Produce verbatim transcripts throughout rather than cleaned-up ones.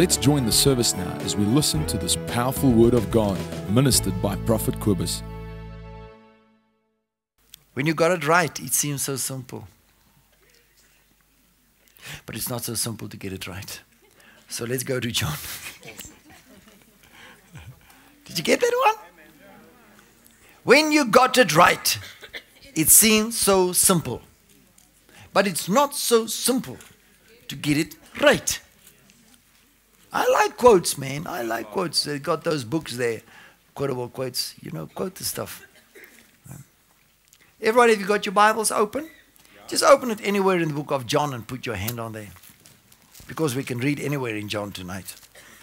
Let's join the service now as we listen to this powerful word of God ministered by Prophet Quibus. When you got it right, it seems so simple. But it's not so simple to get it right. So let's go to John. Did you get that one? When you got it right, it seems so simple. But it's not so simple to get it right. I like quotes, man. I like quotes. They got those books there, quotable quotes. You know, quote the stuff. Everybody, have you got your Bibles open? Just open it anywhere in the book of John and put your hand on there. Because we can read anywhere in John tonight.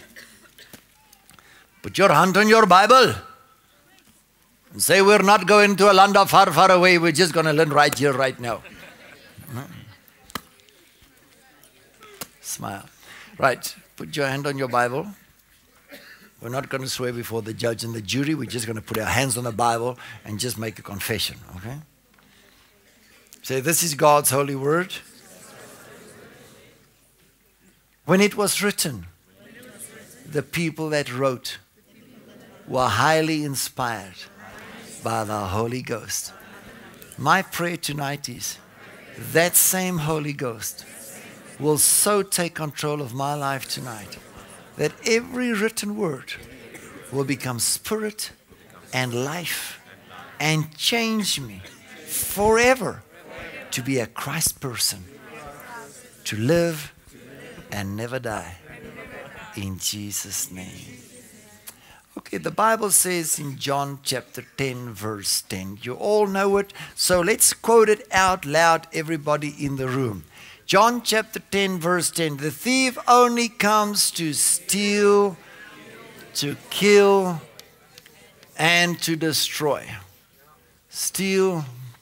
Put your hand on your Bible. And say, we're not going to a land far, far away. We're just going to learn right here, right now. Smile. Right. Put your hand on your Bible. We're not going to swear before the judge and the jury. We're just going to put our hands on the Bible and just make a confession, okay? Say, this is God's holy word. When it was written, the people that wrote were highly inspired by the Holy Ghost. My prayer tonight is that same Holy Ghost will so take control of my life tonight that every written word will become spirit and life and change me forever to be a Christ person, to live and never die. In Jesus' name. Okay, the Bible says in John chapter ten, verse ten. You all know it, so let's quote it out loud, everybody in the room. John chapter ten, verse ten. The thief only comes to steal, to kill, and to destroy. Steal,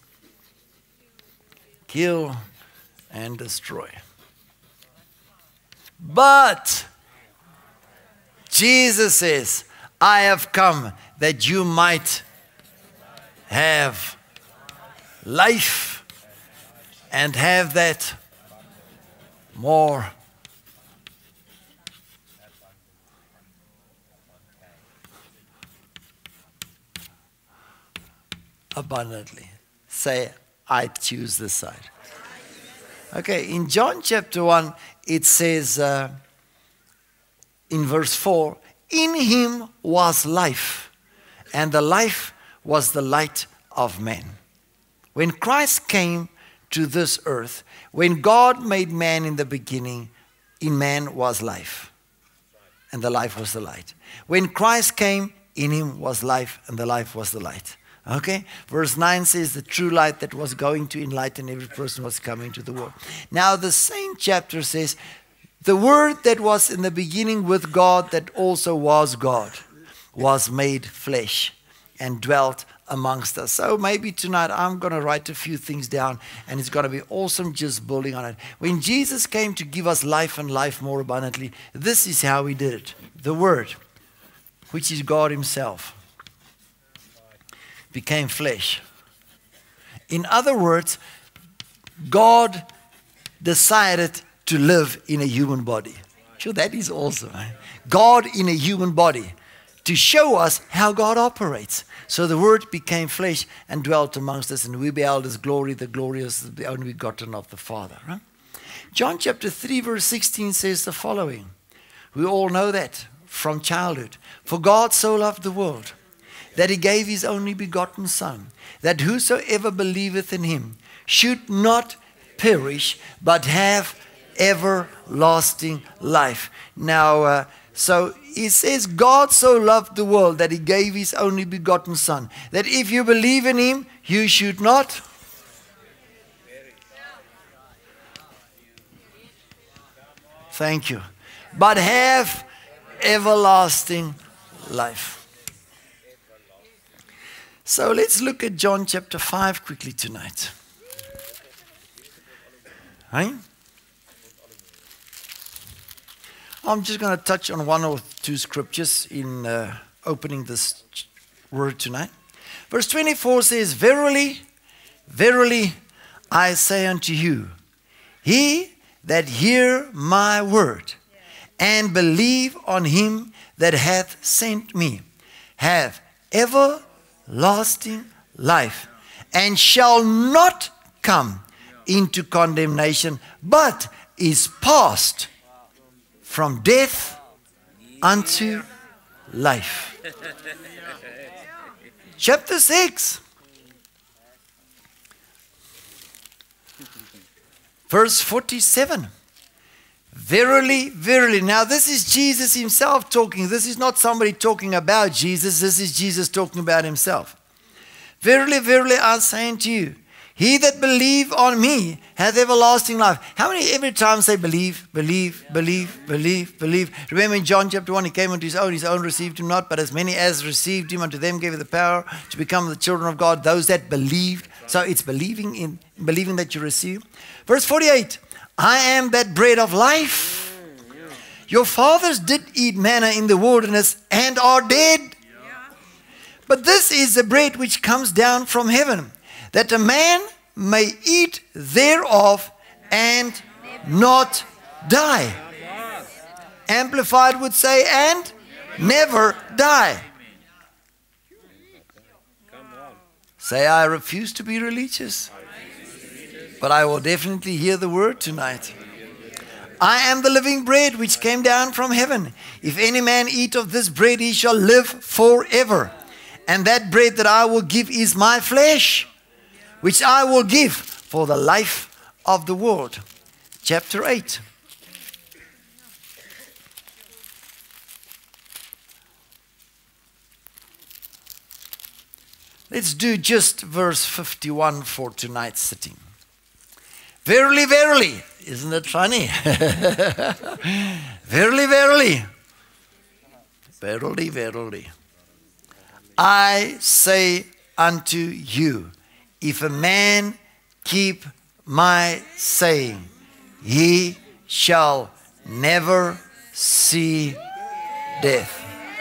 kill, and destroy. But Jesus says, I have come that you might have life and have that more abundantly. Say, I choose this side. Okay, in John chapter one, it says uh, in verse four, in him was life, and the life was the light of men. When Christ came to this earth, when God made man in the beginning, in man was life, and the life was the light. When Christ came, in him was life, and the life was the light. Okay? Verse nine says, the true light that was going to enlighten every person was coming to the world. Now the same chapter says, the word that was in the beginning with God, that also was God, was made flesh and dwelt amongst us. So maybe tonight I'm going to write a few things down, and it's going to be awesome just building on it. When Jesus came to give us life and life more abundantly, this is how he did it. The Word, which is God himself, became flesh. In other words, God decided to live in a human body. Sure, that is awesome. Eh? God in a human body, to show us how God operates. So the Word became flesh and dwelt amongst us, and we beheld his glory, the glory of the only begotten of the Father. Right? John chapter three, verse sixteen says the following. We all know that from childhood. For God so loved the world, that he gave his only begotten Son, that whosoever believeth in him should not perish, but have everlasting life. Now, uh, so he says, God so loved the world that he gave his only begotten Son, that if you believe in him, you should not. Thank you. But have everlasting life. So let's look at John chapter five quickly tonight. Right? I'm just going to touch on one or two scriptures in uh, opening this word tonight. Verse twenty-four says, Verily, verily, I say unto you, he that hear my word and believe on him that hath sent me have everlasting life, and shall not come into condemnation, but is passed from death unto life. Chapter six. Verse forty-seven. Verily, verily. Now this is Jesus himself talking. This is not somebody talking about Jesus. This is Jesus talking about himself. Verily, verily, I say unto you, he that believe on me hath everlasting life. How many every time say believe, believe, believe, believe, believe? Remember in John chapter one, he came unto his own, his own received him not, but as many as received him, unto them gave he the power to become the children of God, those that believed. So it's believing in believing that you receive. Verse forty-eight, I am that bread of life. Your fathers did eat manna in the wilderness and are dead. But this is the bread which comes down from heaven, that a man may eat thereof and not die. Amplified would say, and never die. Say, I refuse to be religious, but I will definitely hear the word tonight. I am the living bread which came down from heaven. If any man eat of this bread, he shall live forever. And that bread that I will give is my flesh, which I will give for the life of the world. Chapter eight. Let's do just verse fifty-one for tonight's sitting. Verily, verily. Isn't it funny? Verily, verily. Verily, verily. I say unto you, if a man keep my saying, he shall never see death.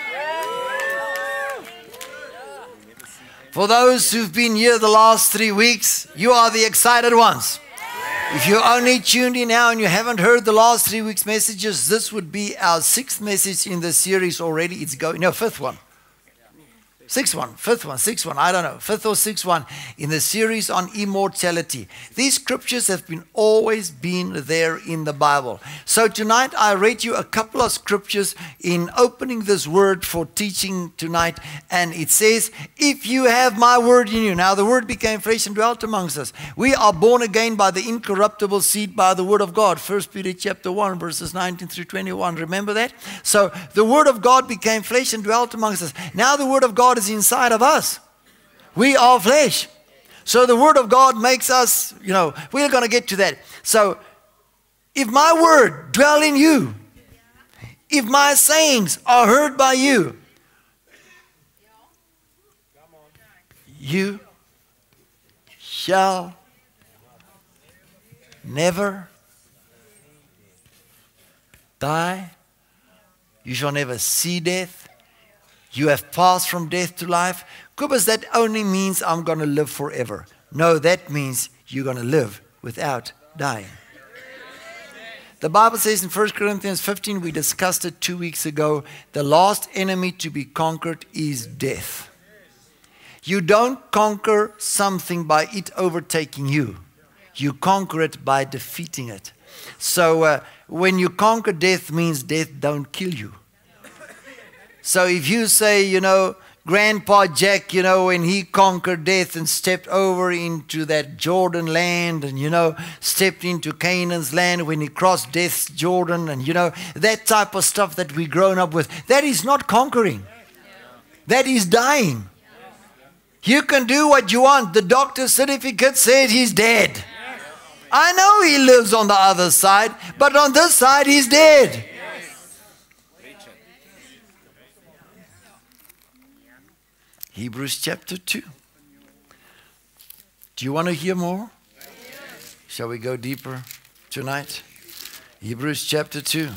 For those who've been here the last three weeks, you are the excited ones. If you only tuned in now and you haven't heard the last three weeks' messages, this would be our sixth message in the series already. It's going, no, fifth one. Sixth one, fifth one, sixth one, I don't know, fifth or sixth one in the series on immortality. These scriptures have been always been there in the Bible. So tonight I read you a couple of scriptures in opening this word for teaching tonight. And it says, if you have my word in you. Now the word became flesh and dwelt amongst us. We are born again by the incorruptible seed, by the word of God. First Peter chapter one, verses nineteen through twenty-one. Remember that? So the word of God became flesh and dwelt amongst us. Now the word of God is inside of us. We are flesh. So the word of God makes us, you know, we're going to get to that. So if my word dwell in you, if my sayings are heard by you, you shall never die. You shall never see death. You have passed from death to life. Kubas, that only means I'm going to live forever. No, that means you're going to live without dying. The Bible says in First Corinthians fifteen, we discussed it two weeks ago, the last enemy to be conquered is death. You don't conquer something by it overtaking you. You conquer it by defeating it. So uh, when you conquer death, means death don't kill you. So if you say, you know, Grandpa Jack, you know, when he conquered death and stepped over into that Jordan land and, you know, stepped into Canaan's land when he crossed death's Jordan and, you know, that type of stuff that we've grown up with, that is not conquering. That is dying. You can do what you want. The doctor's certificate says he's dead. I know he lives on the other side, but on this side he's dead. Hebrews chapter two. Do you want to hear more? Yes. Shall we go deeper tonight? Hebrews chapter two.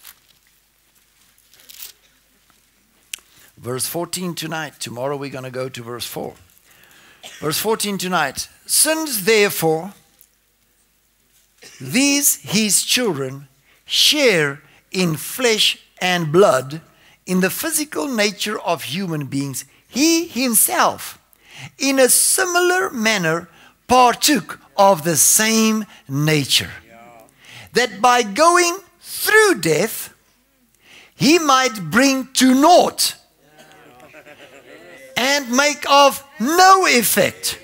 Verse fourteen tonight. Tomorrow we're going to go to verse four. Verse fourteen tonight. Since therefore these his children share in flesh and blood, in the physical nature of human beings, he himself, in a similar manner, partook of the same nature, that by going through death, he might bring to naught and make of no effect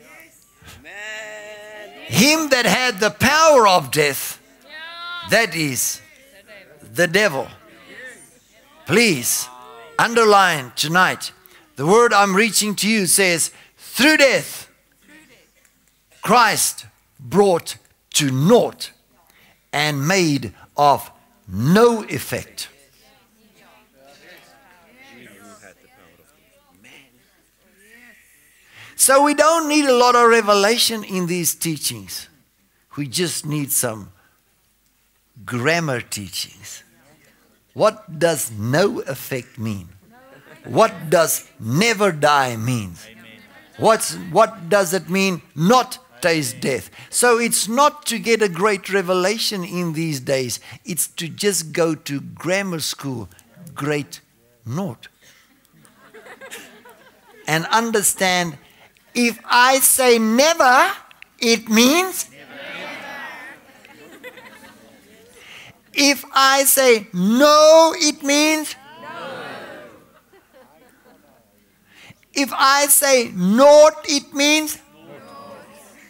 him that had the power of death, that is, the devil. Please underline tonight, the word I'm reaching to you says, through death, Christ brought to naught and made of no effect. So we don't need a lot of revelation in these teachings. We just need some grammar teachings. What does no effect mean? What does never die mean? What's, what does it mean not taste death? So it's not to get a great revelation in these days. It's to just go to grammar school, great naught. And understand, if I say never, it means never. If I say no, it means no. If I say naught, it means naught.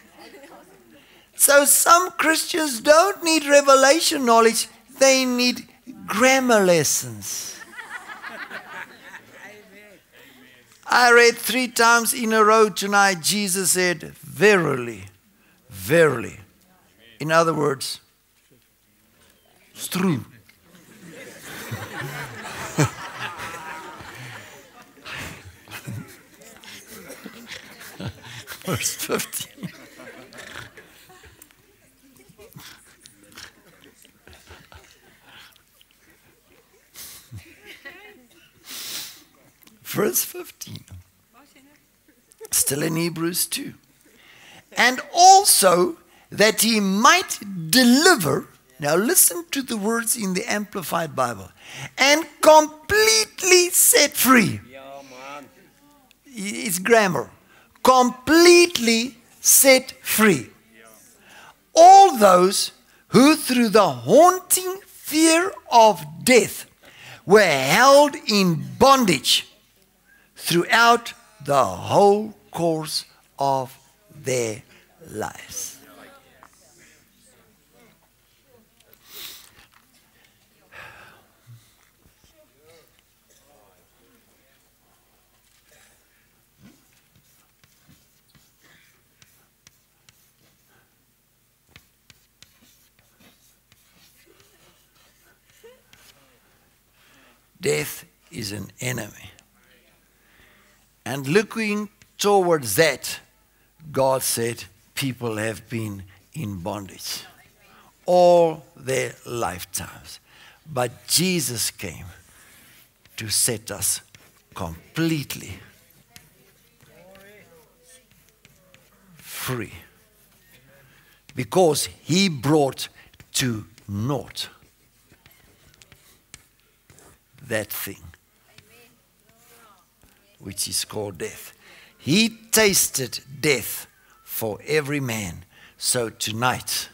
So some Christians don't need revelation knowledge, they need grammar lessons. I read three times in a row tonight, Jesus said, verily, verily. In other words, it's true. Verse fifteen. Verse fifteen. Still in Hebrews two. And also that he might deliver, now listen to the words in the Amplified Bible, and completely set free. It's grammar. Completely set free. All those who through the haunting fear of death were held in bondage throughout the whole course of their lives. Death is an enemy. And looking towards that, God said people have been in bondage all their lifetimes. But Jesus came to set us completely free. Because he brought to naught that thing which is called death. He tasted death for every man. So tonight,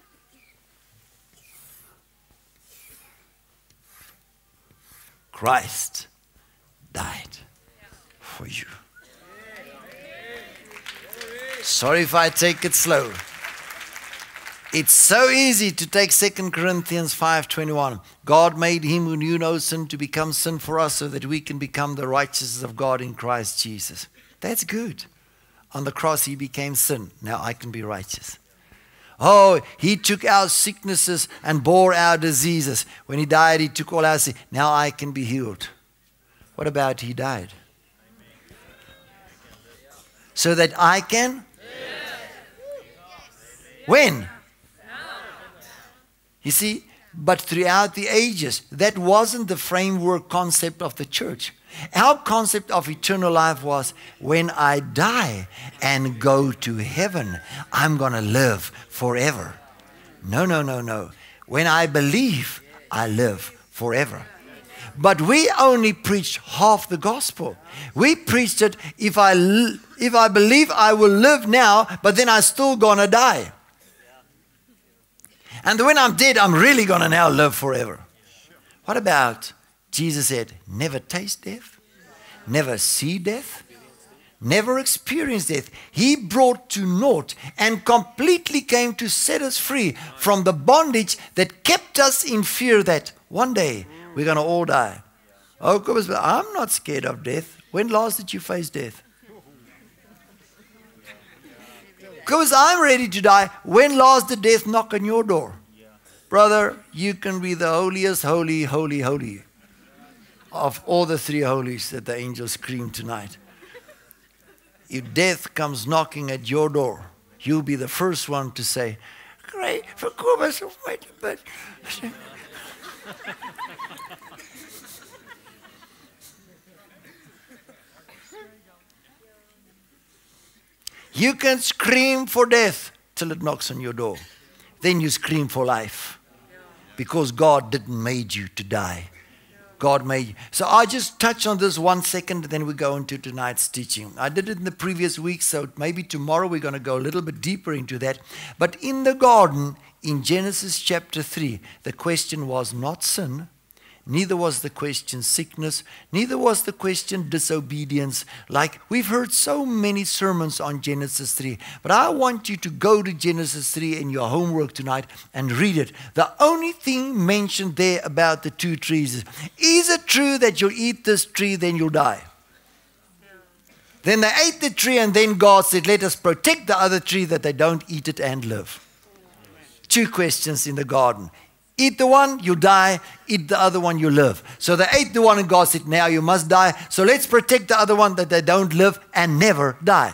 Christ died for you. Sorry if I take it slow. It's so easy to take Second Corinthians five twenty-one. God made him who knew no sin to become sin for us so that we can become the righteousness of God in Christ Jesus. That's good. On the cross he became sin. Now I can be righteous. Oh, he took our sicknesses and bore our diseases. When he died, he took all our sin. Now I can be healed. What about he died? So that I can? When? You see, but throughout the ages, that wasn't the framework concept of the church. Our concept of eternal life was, when I die and go to heaven, I'm going to live forever. No, no, no, no. When I believe, I live forever. But we only preached half the gospel. We preached it, if I, if I believe I will live now, but then I'm still going to die. And when I'm dead, I'm really going to now live forever. What about Jesus said, never taste death, never see death, never experience death. He brought to naught and completely came to set us free from the bondage that kept us in fear that one day we're going to all die. Oh, I'm not scared of death. When last did you face death? Because I'm ready to die. When last did death knock on your door? Brother, you can be the holiest, holy, holy, holy of all the three holies that the angels scream tonight. If death comes knocking at your door, you'll be the first one to say, great, forgive us of my but you can scream for death till it knocks on your door. Then you scream for life. Because God didn't make you to die. God made you. So I just touch on this one second, then we go into tonight's teaching. I did it in the previous week, so maybe tomorrow we're going to go a little bit deeper into that. But in the garden, in Genesis chapter three, the question was not sin, neither was the question sickness, neither was the question disobedience. Like we've heard so many sermons on Genesis three. But I want you to go to Genesis three in your homework tonight and read it. The only thing mentioned there about the two trees is, is it true that you'll eat this tree, then you'll die? Then they ate the tree and then God said, let us protect the other tree that they don't eat it and live. Two questions in the garden. Eat the one, you die. Eat the other one, you live. So they ate the one and God said, now you must die. So let's protect the other one that they don't live and never die.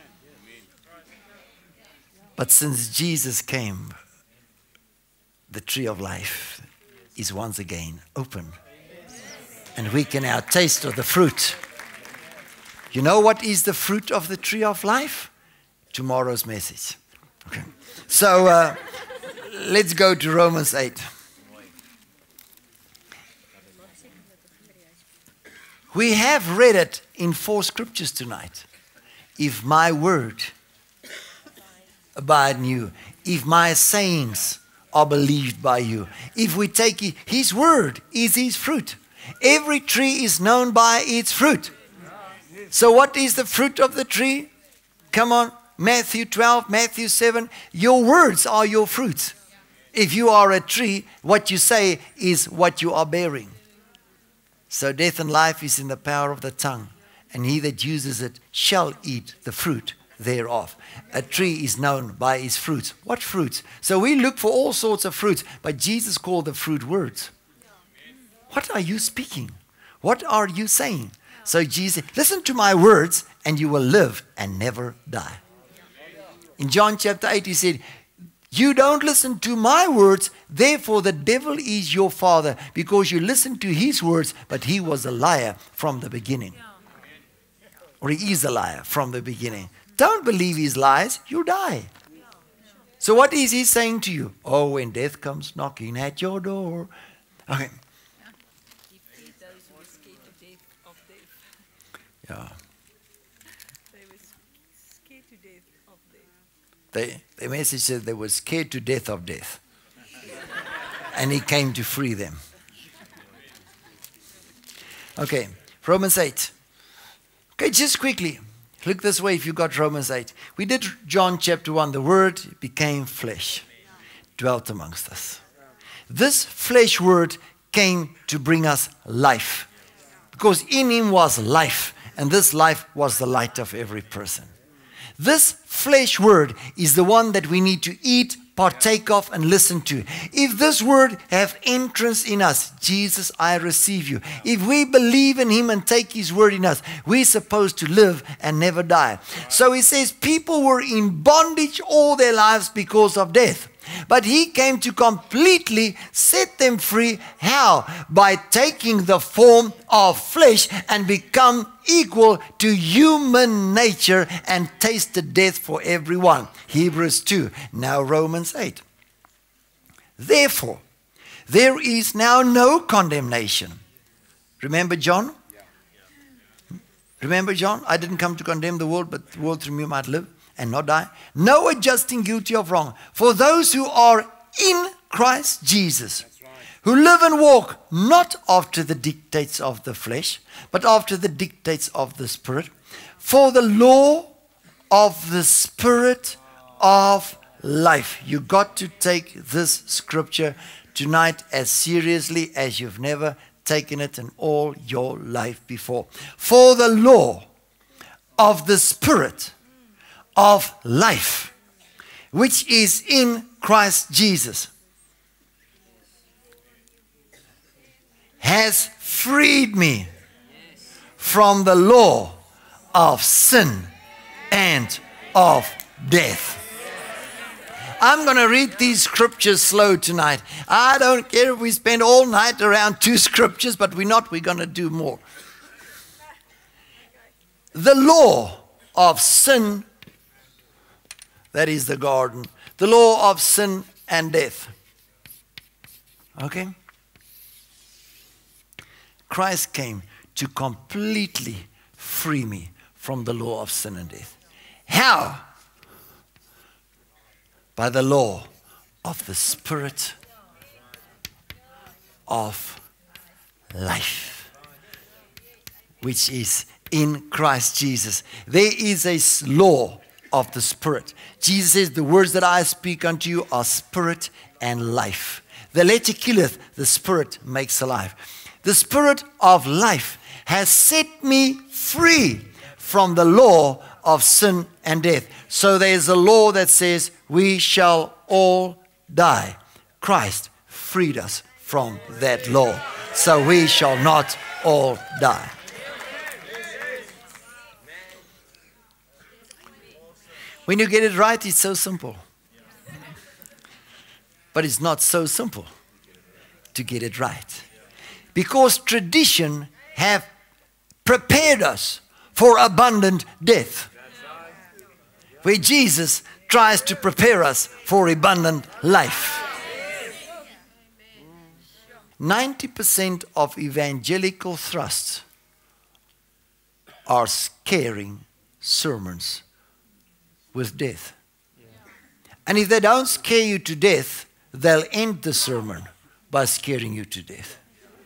But since Jesus came, the tree of life is once again open. And we can now taste of the fruit. You know what is the fruit of the tree of life? Tomorrow's message. Okay. So uh, let's go to Romans eight. We have read it in four scriptures tonight. If my word abide in you, if my sayings are believed by you, if we take it, his word is his fruit. Every tree is known by its fruit. So what is the fruit of the tree? Come on, Matthew twelve, Matthew seven. Your words are your fruits. If you are a tree, what you say is what you are bearing. So death and life is in the power of the tongue, and he that uses it shall eat the fruit thereof. A tree is known by its fruits. What fruits? So we look for all sorts of fruits, but Jesus called the fruit words. What are you speaking? What are you saying? So Jesus, listen to my words and you will live and never die. In John chapter eight, he said, you don't listen to my words, therefore the devil is your father, because you listen to his words, but he was a liar from the beginning. Or he is a liar from the beginning. Don't believe his lies, you'll die. So what is he saying to you? Oh, when death comes knocking at your door. Okay. Yeah. They were scared to death of death. They, the message said they were scared to death of death. And he came to free them. Okay, Romans eight. Okay, just quickly. Look this way if you got Romans eight. We did John chapter one. The word became flesh, dwelt amongst us. This flesh word came to bring us life. Because in him was life. And this life was the light of every person. This flesh word is the one that we need to eat, partake of, and listen to. If this word have entrance in us, Jesus, I receive you. If we believe in him and take his word in us, we're supposed to live and never die. So he says people were in bondage all their lives because of death. But he came to completely set them free. How? By taking the form of flesh and become equal to human nature and tasted death for everyone. Hebrews two. Now Romans eight. Therefore, there is now no condemnation. Remember John? Remember John? I didn't come to condemn the world, but the world through me might live and not die. No adjusting guilty of wrong. For those who are in Christ Jesus, who live and walk not after the dictates of the flesh, but after the dictates of the Spirit. For the law of the Spirit of life. You got to take this scripture tonight as seriously as you've never taken it in all your life before. For the law of the Spirit of life, which is in Christ Jesus, has freed me from the law of sin and of death. I'm going to read these scriptures slow tonight. I don't care if we spend all night around two scriptures, but we're not. We're going to do more. The law of sin, that is the garden. The law of sin and death. Okay? Christ came to completely free me from the law of sin and death. How? By the law of the Spirit of life, which is in Christ Jesus. There is a law of the Spirit. Jesus says, the words that I speak unto you are spirit and life. The letter killeth, the Spirit makes alive. The Spirit of life has set me free from the law of sin and death. So there's a law that says we shall all die. Christ freed us from that law. So we shall not all die. When you get it right, it's so simple. But it's not so simple to get it right. Because tradition have prepared us for abundant death. Where Jesus tries to prepare us for abundant life. ninety percent of evangelical thrusts are scaring sermons with death. And if they don't scare you to death, they'll end the sermon by scaring you to death.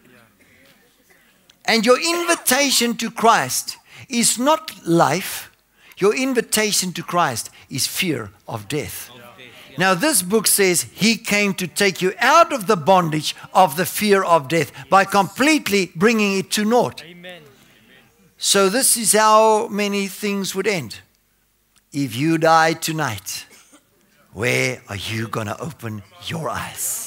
And your invitation to Christ is not life. Your invitation to Christ is fear of death. Now this book says he came to take you out of the bondage of the fear of death by completely bringing it to naught. Amen. So this is how many things would end. If you die tonight, where are you going to open your eyes?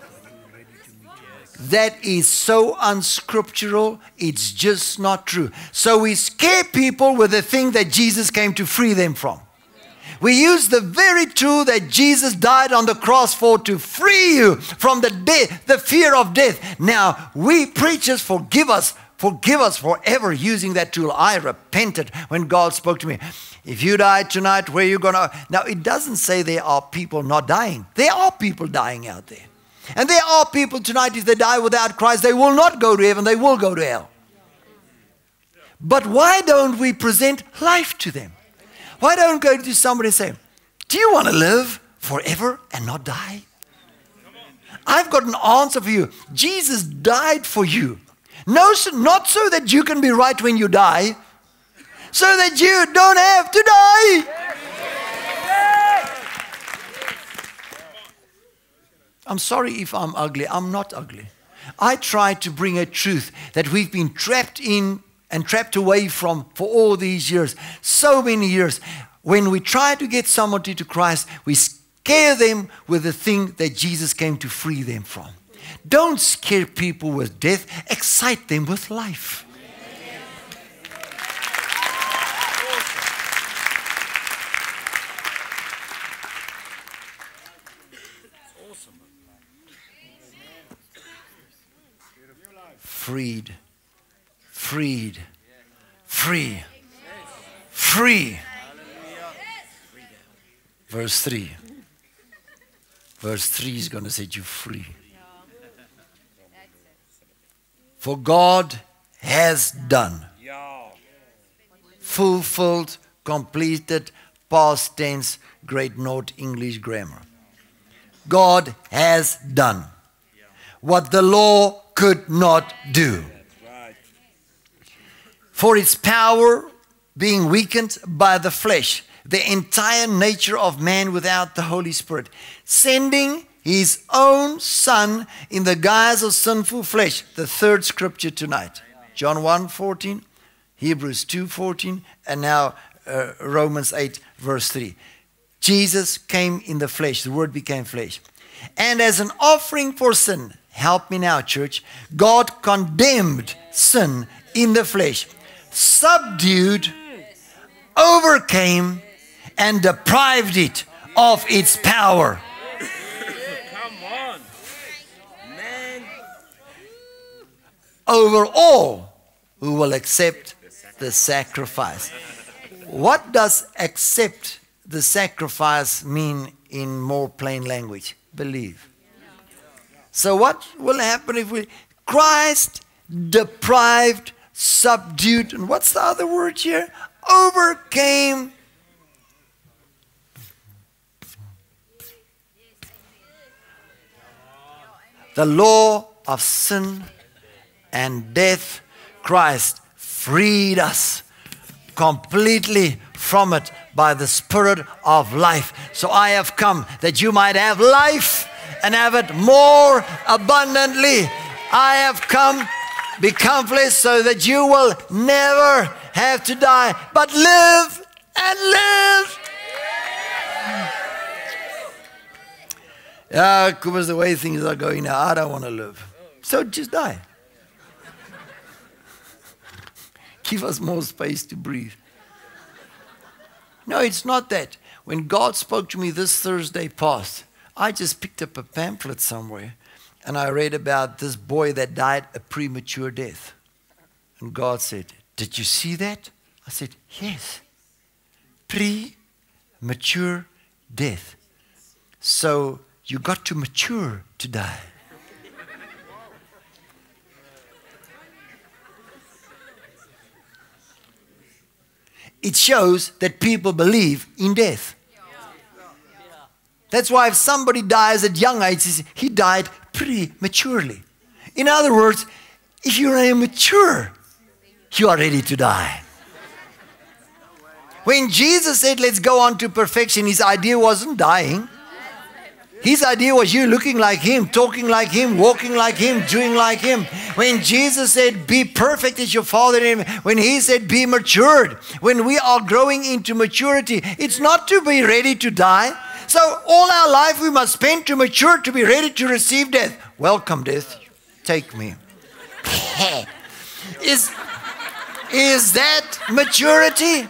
That is so unscriptural, it's just not true. So we scare people with the thing that Jesus came to free them from. We use the very truth that Jesus died on the cross for to free you from the death, the fear of death. Now, we preachers, forgive us, forgive us for ever using that tool. I repented when God spoke to me. If you die tonight, where are you going to? Now, it doesn't say there are people not dying. There are people dying out there. And there are people tonight, if they die without Christ, they will not go to heaven, they will go to hell. But why don't we present life to them? Why don't we go to somebody and say, do you want to live forever and not die? I've got an answer for you. Jesus died for you. No, not so that you can be right when you die, so that you don't have to die. I'm sorry if I'm ugly. I'm not ugly. I try to bring a truth that we've been trapped in and trapped away from for all these years, so many years. When we try to get somebody to Christ, we scare them with the thing that Jesus came to free them from. Don't scare people with death. Excite them with life. Freed, freed, free, free. Verse three. Verse three is going to set you free. For God has done. Fulfilled, completed, past tense, great North English grammar. God has done what the law could not do. For its power being weakened by the flesh, the entire nature of man without the Holy Spirit, sending his own Son in the guise of sinful flesh. The third scripture tonight. John one fourteen, Hebrews two fourteen, and now uh, Romans eight verse three. Jesus came in the flesh. The Word became flesh. And as an offering for sin, help me now, church, God condemned sin in the flesh, subdued, overcame, and deprived it of its power. Come on. Man. Over all who will accept the sacrifice. What does accept the sacrifice mean in more plain language? Believe. So what will happen if we... Christ deprived, subdued, and what's the other word here? Overcame. The law of sin and death. Christ freed us completely from it by the Spirit of life. So I have come that you might have life and have it more abundantly. I have come, become flesh, so that you will never have to die, but live and live. Yeah, because the way things are going now, I don't want to live. So just die. Give us more space to breathe. No, it's not that. When God spoke to me this Thursday past, I just picked up a pamphlet somewhere and I read about this boy that died a premature death. And God said, did you see that? I said, yes. Premature death. So you got to mature to die. It shows that people believe in death. That's why if somebody dies at young age, he died prematurely. In other words, if you're immature, you are ready to die. When Jesus said, let's go on to perfection, his idea wasn't dying. His idea was you looking like him, talking like him, walking like him, doing like him. When Jesus said, be perfect as your Father in heaven, when he said, be matured, when we are growing into maturity, it's not to be ready to die. So all our life we must spend to mature, to be ready to receive death. Welcome, death. Take me. is, is that maturity?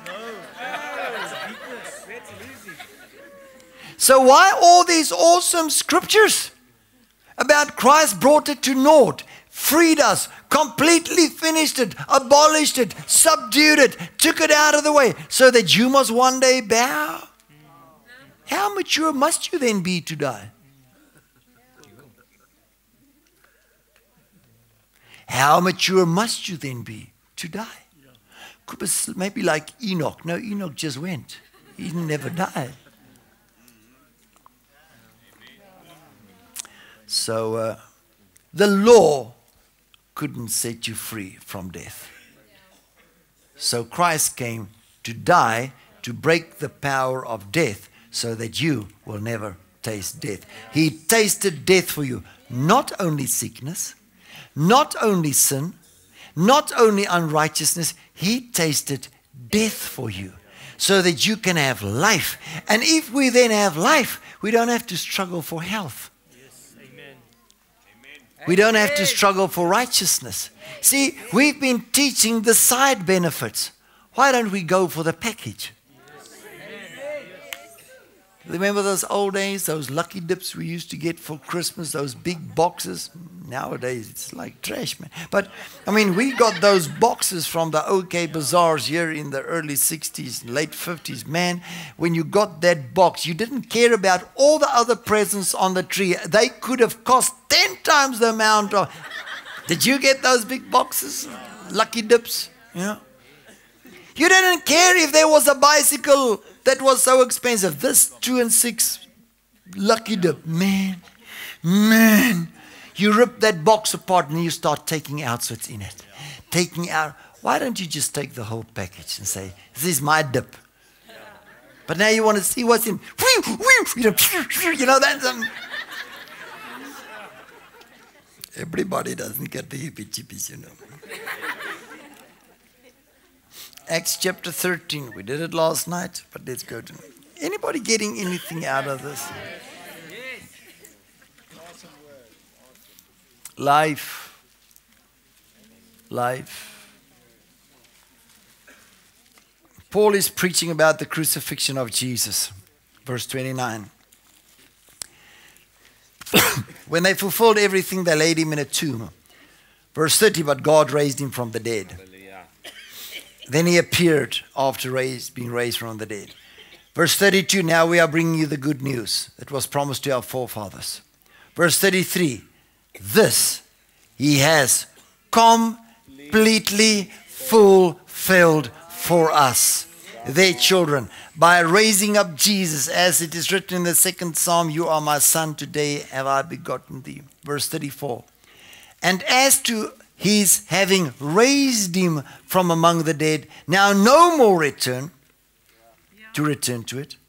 So why all these awesome scriptures about Christ brought it to naught, freed us, completely finished it, abolished it, subdued it, took it out of the way, so that you must one day bow? How mature must you then be to die? How mature must you then be to die? Maybe like Enoch. No, Enoch just went. He never died. So uh, the law couldn't set you free from death. So Christ came to die, to break the power of death, so that you will never taste death. He tasted death for you. Not only sickness, not only sin, not only unrighteousness. He tasted death for you, so that you can have life. And if we then have life, we don't have to struggle for health. We don't have to struggle for righteousness. See, we've been teaching the side benefits. Why don't we go for the package? Remember those old days, those lucky dips we used to get for Christmas, those big boxes? Nowadays, it's like trash, man. But, I mean, we got those boxes from the OK Bazaars here in the early sixties, late fifties. Man, when you got that box, you didn't care about all the other presents on the tree. They could have cost ten times the amount of... Did you get those big boxes? Lucky dips? Yeah. You didn't care if there was a bicycle that was so expensive. This two and six lucky dip. Man, man. You rip that box apart and you start taking out what's in it. Taking out. Why don't you just take the whole package and say, this is my dip. But now you want to see what's in. You know, you know that's... Um, everybody doesn't get the hippie chippies, you know. Acts chapter thirteen. We did it last night, but let's go to... Anybody getting anything out of this? Life. Life. Paul is preaching about the crucifixion of Jesus. Verse twenty-nine. When they fulfilled everything, they laid him in a tomb. Verse thirty, but God raised him from the dead. Then he appeared after raised, being raised from the dead. Verse thirty-two, now we are bringing you the good news that was promised to our forefathers. Verse thirty-three, this he has completely fulfilled for us, their children, by raising up Jesus, as it is written in the second Psalm, you are my son, today have I begotten thee. Verse thirty-four, and as to his having raised him from among the dead, now no more return, to return to it.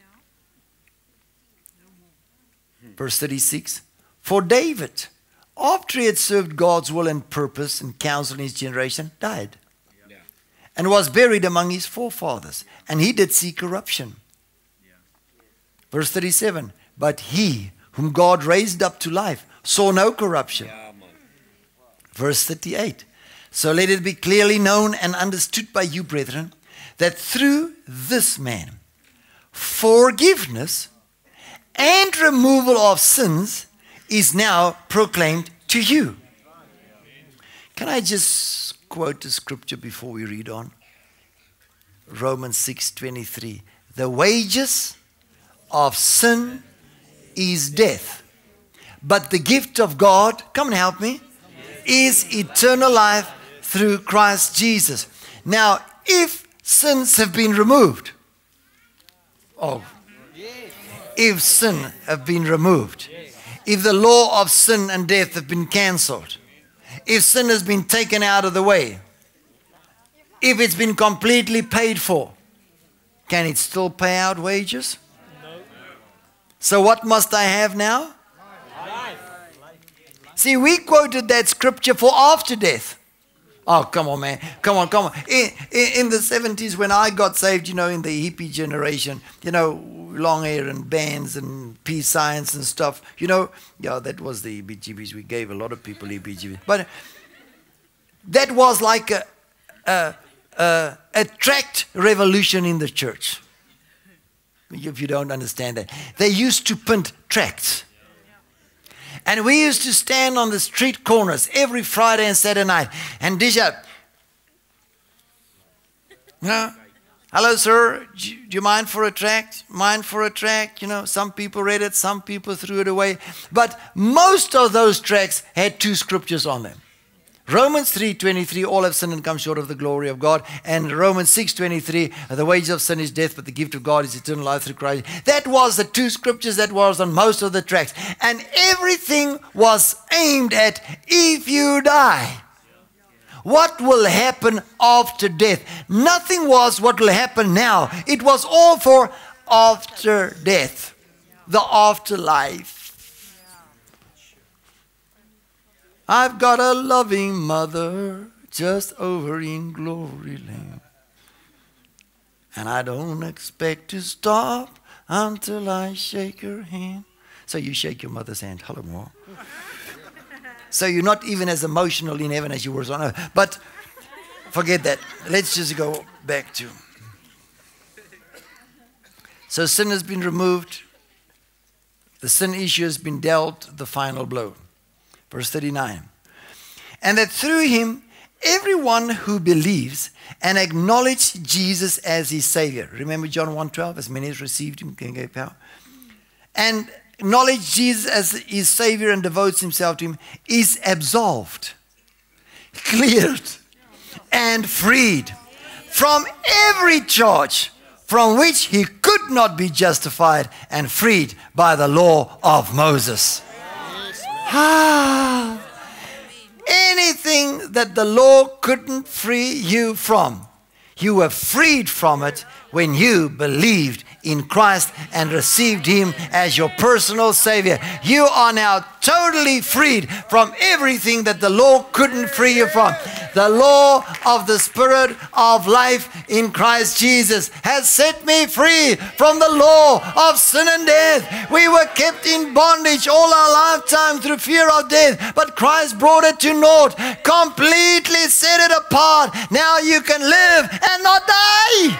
Verse thirty-six, for David, after he had served God's will and purpose and counsel in his generation, died. Yeah. And was buried among his forefathers. And he did see corruption. Yeah. Verse thirty-seven, but he whom God raised up to life saw no corruption. Yeah, verse thirty-eight, so let it be clearly known and understood by you, brethren, that through this man, forgiveness and removal of sins is now proclaimed to you. Can I just quote a scripture before we read on? Romans six twenty-three. The wages of sin is death, but the gift of God, come and help me, is eternal life through Christ Jesus. Now, if sins have been removed, oh, if sin have been removed, if the law of sin and death have been cancelled, if sin has been taken out of the way, if it's been completely paid for, can it still pay out wages? No. So what must I have now? Life. See, we quoted that scripture for after death. Oh, come on, man. Come on, come on. In, in, in the seventies, when I got saved, you know, in the hippie generation, you know, long hair and bands and peace signs and stuff, you know, yeah, that was the E B G Bs. We gave a lot of people E B G Bs. But that was like a, a, a, a tract revolution in the church. If you don't understand that. They used to print tracts. And we used to stand on the street corners every Friday and Saturday night and dish out. You know, hello, sir, do you, do you mind for a tract? Mind for a tract? You know, some people read it, some people threw it away. But most of those tracts had two scriptures on them. Romans three twenty-three, all have sinned and come short of the glory of God. And Romans six twenty-three, the wages of sin is death, but the gift of God is eternal life through Christ. That was the two scriptures that was on most of the tracts. And everything was aimed at, if you die, what will happen after death? Nothing was what will happen now. It was all for after death, the afterlife. I've got a loving mother just over in glory land. And I don't expect to stop until I shake her hand. So you shake your mother's hand. Hello, more. So you're not even as emotional in heaven as you were on earth. But forget that. Let's just go back to. So sin has been removed. The sin issue has been dealt the final blow. Verse thirty-nine. And that through him, everyone who believes and acknowledges Jesus as his Savior. Remember John one twelve, as many as received him can get power. And acknowledge Jesus as his Savior and devotes himself to him is absolved. cleared and freed from every charge from which he could not be justified, and freed by the law of Moses. Ah, anything that the law couldn't free you from, you were freed from it when you believed in Christ and received Him as your personal Savior. You are now totally freed from everything that the law couldn't free you from. The law of the Spirit of life in Christ Jesus has set me free from the law of sin and death. We were kept in bondage all our lifetime through fear of death, but Christ brought it to naught, completely set it apart. Now you can live and not die.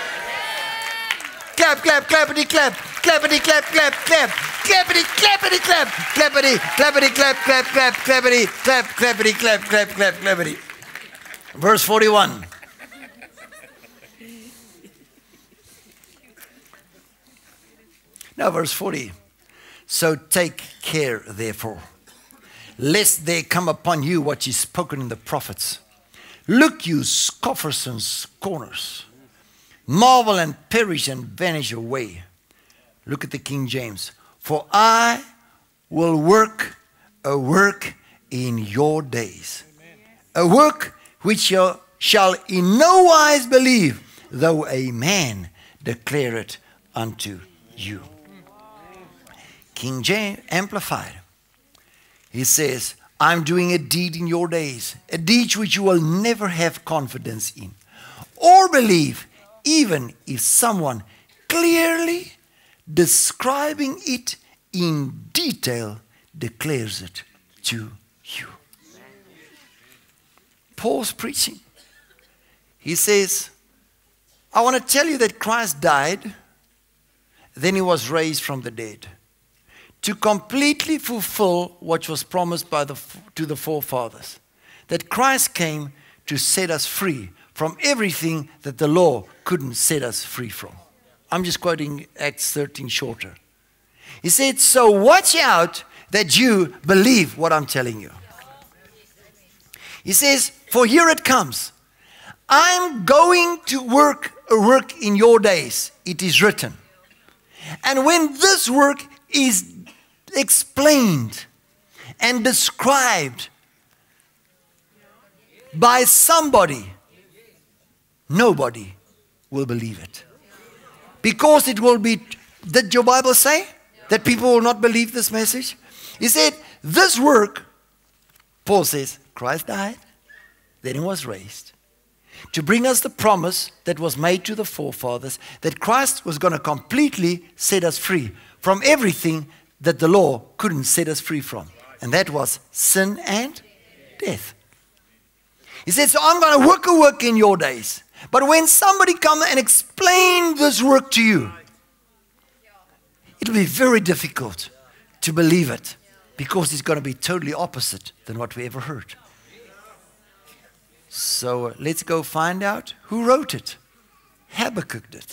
Clap, clap, clappity, clap, clappity, clap, clap, clap, clappity, clappity, clap, clappity, clappity, clap, clap, clap, clappity, clap, clappity, clap, clap, clap, clappity. Verse forty-one. Now, verse forty. So take care, therefore, lest there come upon you what is spoken in the prophets. Look, you scoffers and scorners. Marvel and perish and vanish away. Look at the King James. For I will work a work in your days. A work which you shall in no wise believe, though a man declare it unto you. King James Amplified. He says, I'm doing a deed in your days, a deed which you will never have confidence in or believe, even if someone clearly describing it in detail declares it to you. Paul's preaching. He says, I want to tell you that Christ died, then He was raised from the dead to completely fulfill what was promised by the, to the forefathers. That Christ came to set us free from everything that the law couldn't set us free from. I'm just quoting Acts thirteen shorter. He said, so watch out that you believe what I'm telling you. He says, for here it comes. I'm going to work a work in your days. It is written. And when this work is explained and described by somebody, nobody will believe it. Because it will be, did your Bible say that people will not believe this message? He said, this work, Paul says, Christ died, then He was raised, to bring us the promise that was made to the forefathers, that Christ was going to completely set us free from everything that the law couldn't set us free from. And that was sin and death. He said, so I'm going to work a work in your days. But when somebody comes and explain this work to you, it'll be very difficult to believe it, because it's going to be totally opposite than what we ever heard. So uh, let's go find out who wrote it. Habakkuk did.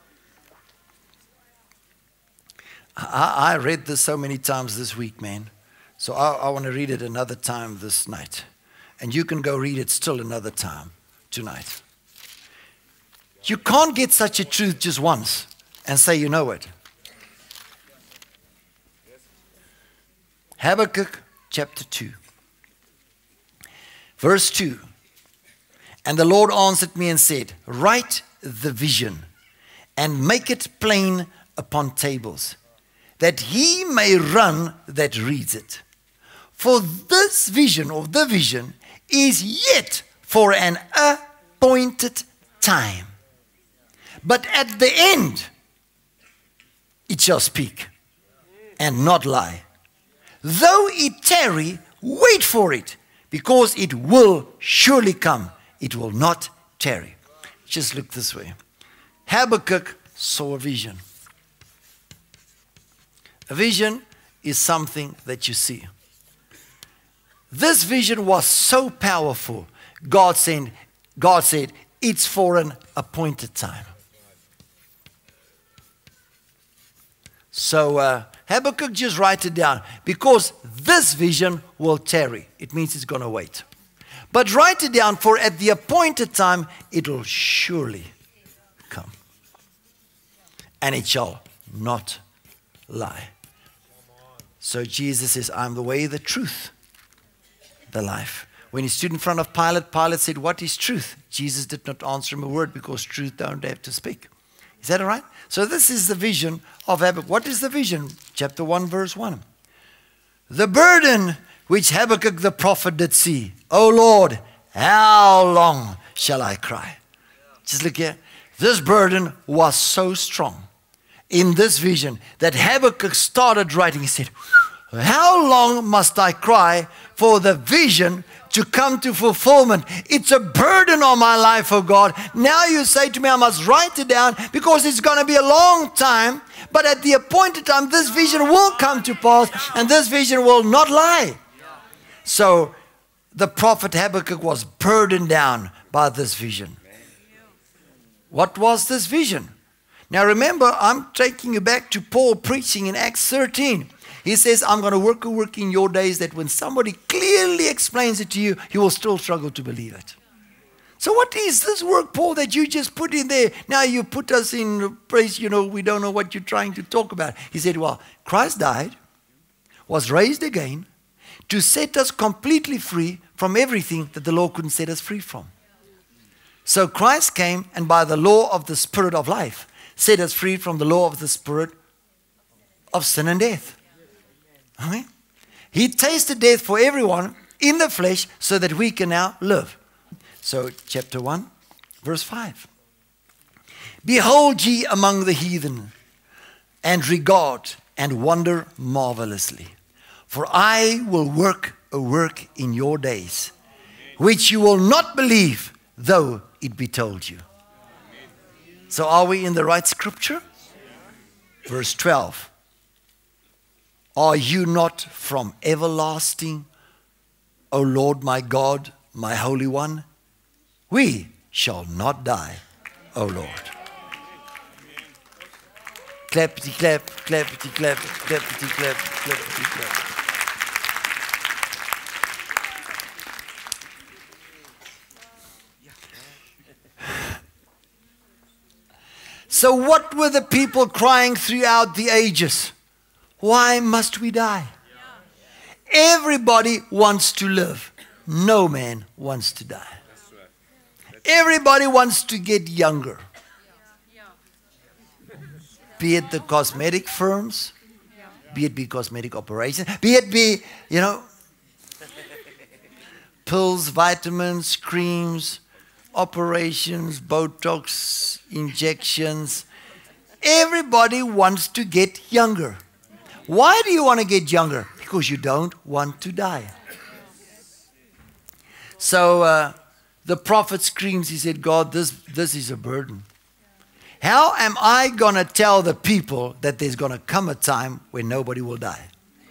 I, I read this so many times this week, man. So I, I want to read it another time this night. And you can go read it still another time tonight. You can't get such a truth just once and say you know it. Habakkuk chapter two. Verse two. And the Lord answered me and said, write the vision and make it plain upon tables, that he may run that reads it. For this vision, or the vision, is yet for an appointed time. But at the end, it shall speak and not lie. Though it tarry, wait for it, because it will surely come. It will not tarry. Just look this way. Habakkuk saw a vision. A vision is something that you see. This vision was so powerful, God said, God said, it's for an appointed time. So uh, Habakkuk, just write it down, because this vision will tarry. It means it's going to wait. But write it down, for at the appointed time it will surely come. And it shall not lie. So Jesus says, I'm the way, the truth, the life. When he stood in front of Pilate, Pilate said, what is truth? Jesus did not answer him a word because truth don't have to speak. Is that all right? So this is the vision of Habakkuk. What is the vision? Chapter one, verse one. The burden which Habakkuk the prophet did see. O Lord, how long shall I cry? Just look here. This burden was so strong in this vision that Habakkuk started writing. He said, how long must I cry for the vision to come to fulfillment? It's a burden on my life, oh God. Now you say to me, I must write it down because it's going to be a long time. But at the appointed time, this vision will come to pass and this vision will not lie. So the prophet Habakkuk was burdened down by this vision. What was this vision? Now remember, I'm taking you back to Paul preaching in Acts thirteen. He says, I'm going to work a work in your days that when somebody clearly explains it to you, you will still struggle to believe it. So what is this work, Paul, that you just put in there? Now you put us in a place, you know, we don't know what you're trying to talk about. He said, well, Christ died, was raised again, to set us completely free from everything that the law couldn't set us free from. So Christ came and by the law of the Spirit of life, set us free from the law of the Spirit of sin and death. Okay? He tasted death for everyone in the flesh so that we can now live. So chapter one, verse five. Behold ye among the heathen, and regard and wonder marvelously. For I will work a work in your days, which you will not believe, though it be told you. So are we in the right scripture? Verse twelve. Are you not from everlasting, O Lord my God, my Holy One? We shall not die, O Lord. Clappity clap, clappity clap, clappity clap, clappity clap. So what were the people crying throughout the ages? Why must we die? Everybody wants to live. No man wants to die. Everybody wants to get younger. Be it the cosmetic firms, be it be cosmetic operations, be it be, you know, pills, vitamins, creams, operations, Botox, injections. Everybody wants to get younger. Why do you want to get younger? Because you don't want to die. So uh, the prophet screams, he said, God, this, this is a burden. How am I going to tell the people that there's going to come a time when nobody will die?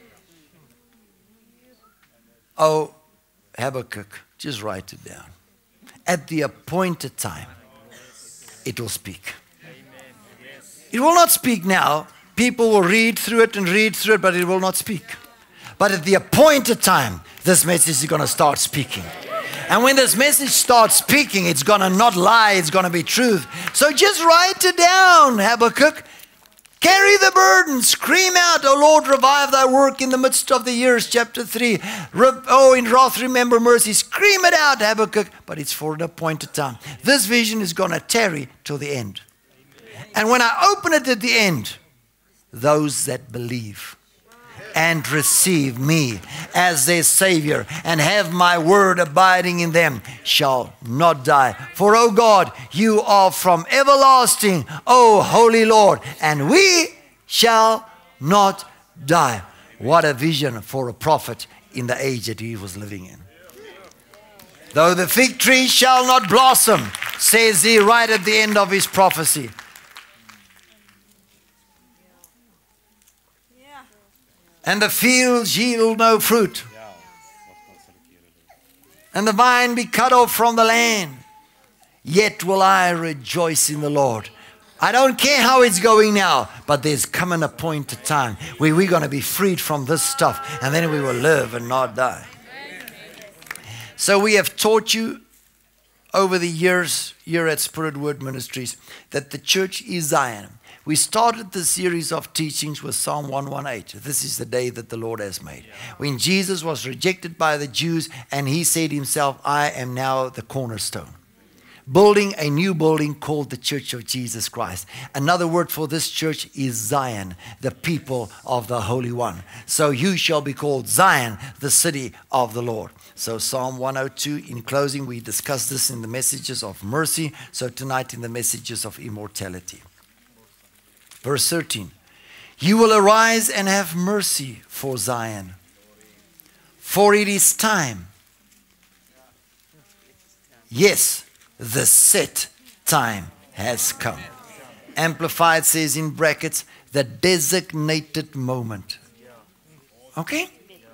Oh, Habakkuk, just write it down. At the appointed time, it will speak. It will not speak now. People will read through it and read through it, but it will not speak. But at the appointed time, this message is going to start speaking. And when this message starts speaking, it's going to not lie, it's going to be truth. So just write it down, Habakkuk. Carry the burden. Scream out, O Lord, revive thy work in the midst of the years. Chapter three. Oh, in wrath remember mercy. Scream it out, Habakkuk. But it's for an appointed time. This vision is going to tarry till the end. And when I open it at the end, those that believe and receive me as their Savior and have my word abiding in them shall not die. For, O God, you are from everlasting, O Holy Lord, and we shall not die. What a vision for a prophet in the age that he was living in. Though the fig tree shall not blossom, says he right at the end of his prophecy. And the fields yield no fruit. And the vine be cut off from the land. Yet will I rejoice in the Lord. I don't care how it's going now, but there's come an appointed time where we're going to be freed from this stuff. And then we will live and not die. So we have taught you over the years here at Spirit Word Ministries that the church is Zion. We started the series of teachings with Psalm one eighteen. This is the day that the Lord has made. When Jesus was rejected by the Jews and he said himself, I am now the cornerstone. Building a new building called the Church of Jesus Christ. Another word for this church is Zion, the people of the Holy One. So you shall be called Zion, the city of the Lord. So Psalm one oh two, in closing, we discussed this in the messages of mercy. So tonight in the messages of immortality. Verse thirteen, you will arise and have mercy for Zion, for it is time. Yes, the set time has come. Amplified says in brackets, the designated moment. Okay?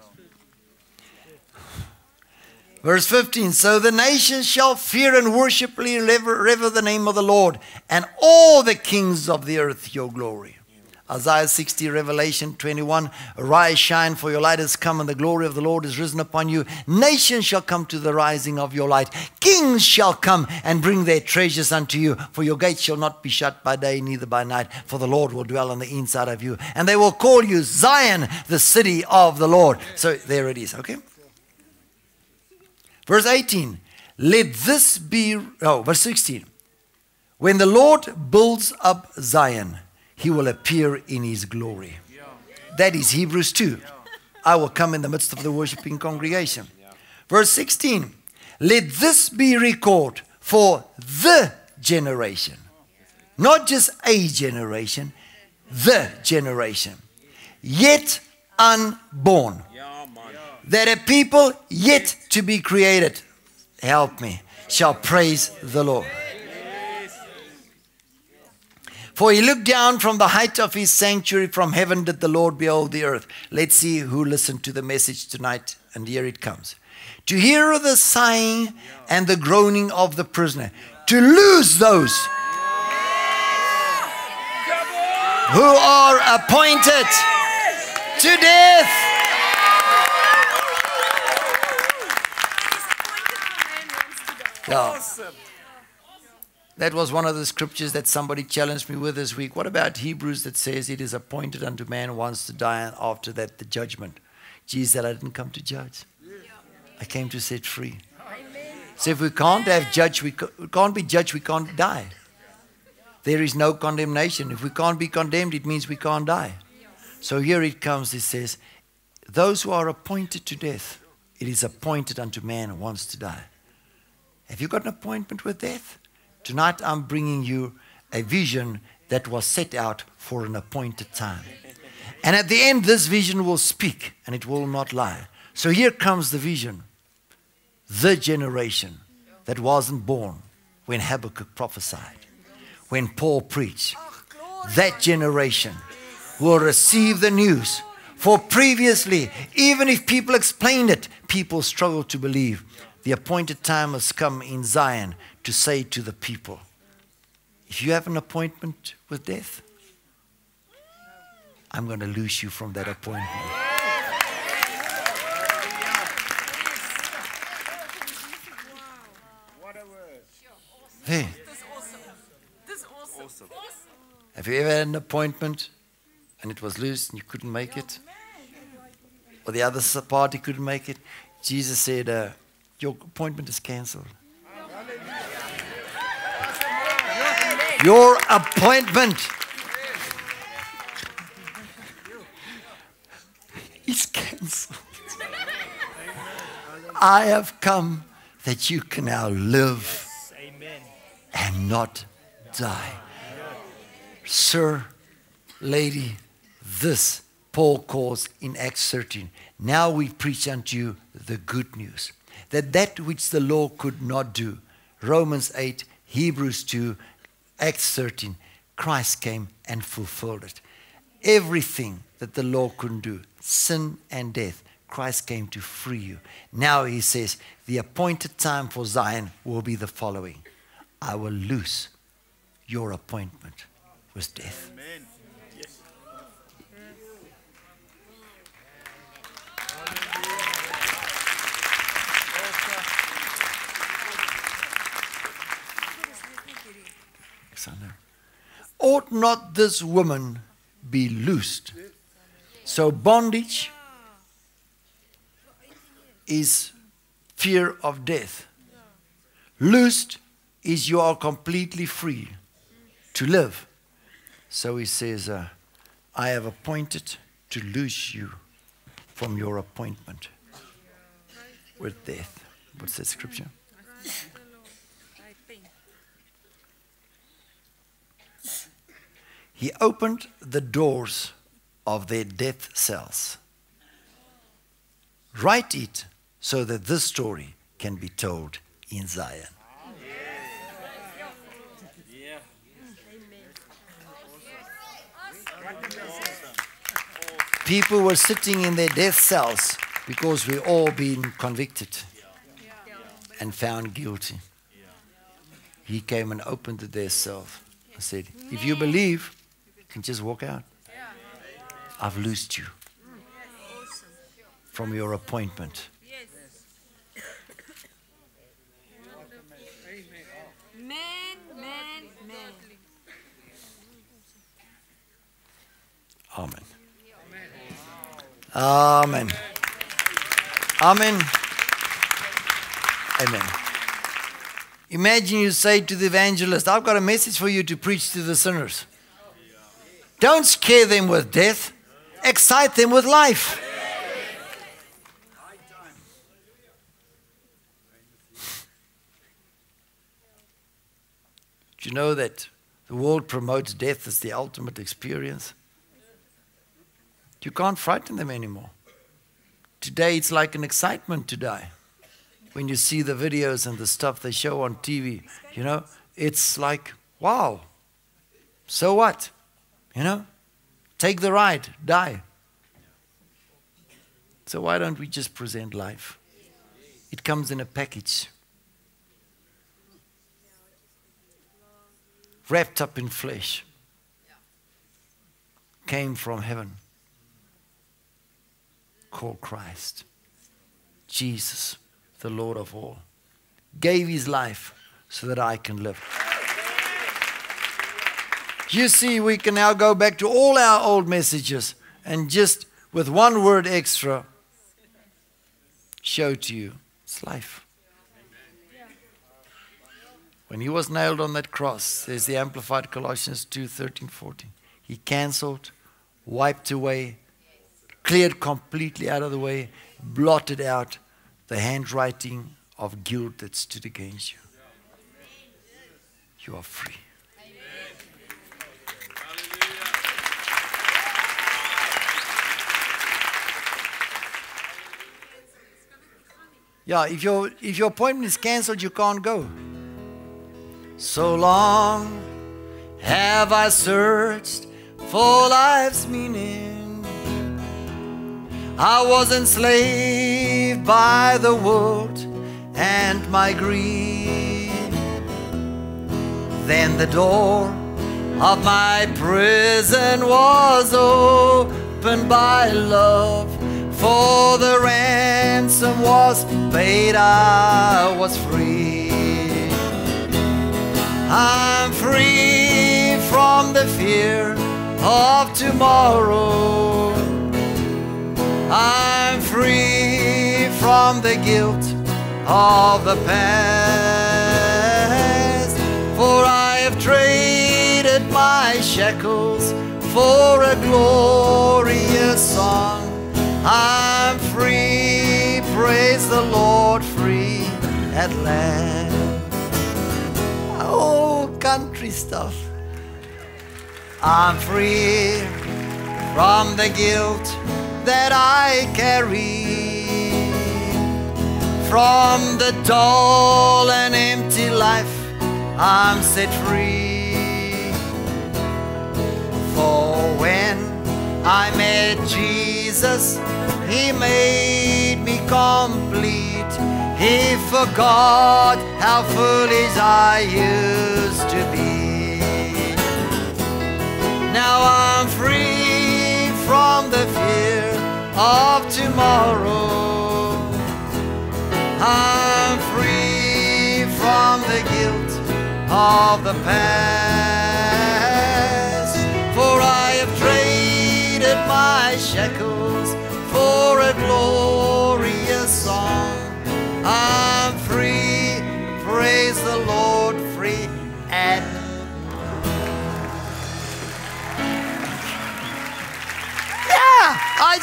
Verse fifteen, so the nations shall fear and worshipfully rever, rever the name of the Lord, and all the kings of the earth your glory. Isaiah sixty, Revelation twenty-one, arise, shine, for your light has come, and the glory of the Lord is risen upon you. Nations shall come to the rising of your light. Kings shall come and bring their treasures unto you, for your gates shall not be shut by day, neither by night, for the Lord will dwell on the inside of you. And they will call you Zion, the city of the Lord. So there it is, okay? Verse eighteen, let this be, oh, verse sixteen. When the Lord builds up Zion, he will appear in his glory. That is Hebrews two. I will come in the midst of the worshiping congregation. Verse sixteen, let this be record for the generation. Not just a generation, the generation. Yet unborn. That a people yet to be created, help me, shall praise the Lord. For he looked down from the height of his sanctuary, from heaven did the Lord behold the earth. Let's see who listened to the message tonight, and here it comes. To hear the sighing and the groaning of the prisoner, to lose those who are appointed to death. Yeah. That was one of the scriptures that somebody challenged me with this week. What about Hebrews that says it is appointed unto man once to die, and after that the judgment? Jesus said, I didn't come to judge. I came to set free. So if we can't have judge, we can't be judged, we can't die. There is no condemnation. If we can't be condemned, it means we can't die. So here it comes, it says, those who are appointed to death, it is appointed unto man once to die. Have you got an appointment with death? Tonight I'm bringing you a vision that was set out for an appointed time. And at the end, this vision will speak and it will not lie. So here comes the vision. The generation that wasn't born when Habakkuk prophesied, when Paul preached. That generation will receive the news. For previously, even if people explained it, people struggled to believe. The appointed time has come in Zion to say to the people, if you have an appointment with death, I'm going to loose you from that appointment. Hey. Have you ever had an appointment and it was loose and you couldn't make it? Or the other party couldn't make it? Jesus said, uh, your appointment is cancelled. Your appointment is cancelled. I have come that you can now live and not die. Sir, lady, this Paul calls in Acts thirteen. Now we preach unto you the good news. That that which the law could not do, Romans eight, Hebrews two, Acts thirteen, Christ came and fulfilled it. Everything that the law couldn't do, sin and death, Christ came to free you. Now he says, the appointed time for Zion will be the following. I will loose your appointment with death. Amen. Yes. Yes, I know. Ought not this woman be loosed? So bondage is fear of death. Loosed is you are completely free to live. So he says, uh, I have appointed to loose you from your appointment with death. What's that scripture? He opened the doors of their death cells. Write it so that this story can be told in Zion. People were sitting in their death cells because we all been convicted and found guilty. He came and opened the death cell and said, if you believe, you can just walk out. I've loosed you from your appointment. Man, man, man. Amen. Amen. Amen. Amen. Imagine you say to the evangelist, I've got a message for you to preach to the sinners. Don't scare them with death. Excite them with life. Do you know that the world promotes death as the ultimate experience? You can't frighten them anymore. Today it's like an excitement to die. When you see the videos and the stuff they show on T V, you know, it's like, wow, so what? You know, take the ride, die. So why don't we just present life? It comes in a package. Wrapped up in flesh. Came from heaven. Called Christ. Jesus, the Lord of all. Gave his life so that I can live. You see, we can now go back to all our old messages and just with one word extra show to you it's life. When he was nailed on that cross, says the Amplified Colossians two, thirteen, fourteen, he cancelled, wiped away, cleared completely out of the way, blotted out the handwriting of guilt that stood against you. You are free. Yeah, if your, if your appointment is cancelled, you can't go. So long have I searched for life's meaning. I was enslaved by the world and my greed. Then the door of my prison was opened by love. For the ransom was paid, I was free. I'm free from the fear of tomorrow. I'm free from the guilt of the past. For I have traded my shackles for a glorious song. I'm free, praise the Lord, free at last. Oh, country stuff. I'm free from the guilt that I carry, from the dull and empty life I'm set free. For when I met Jesus, he made me complete. He forgot how foolish I used to be. Now I'm free from the fear of tomorrow. I'm free from the guilt of the past.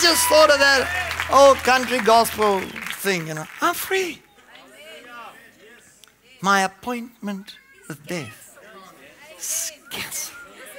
just thought of that old country gospel thing, you know. I'm free. My appointment with death is cancelled.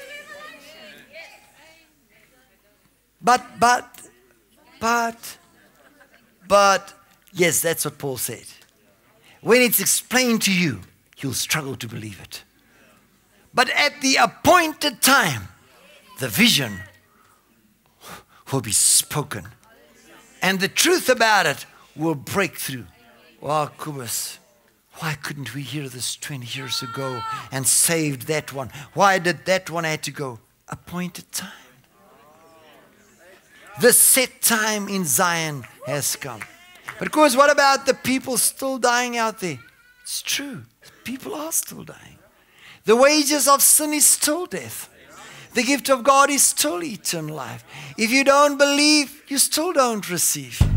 But, but, but, but, yes, that's what Paul said. When it's explained to you, you'll struggle to believe it. But at the appointed time, the vision will be spoken. And the truth about it will break through. Wow, Kubus, why couldn't we hear this twenty years ago and saved that one? Why did that one have to go? Appointed time. The set time in Zion has come. But of course, what about the people still dying out there? It's true. People are still dying. The wages of sin is still death. The gift of God is still eternal life. If you don't believe, you still don't receive.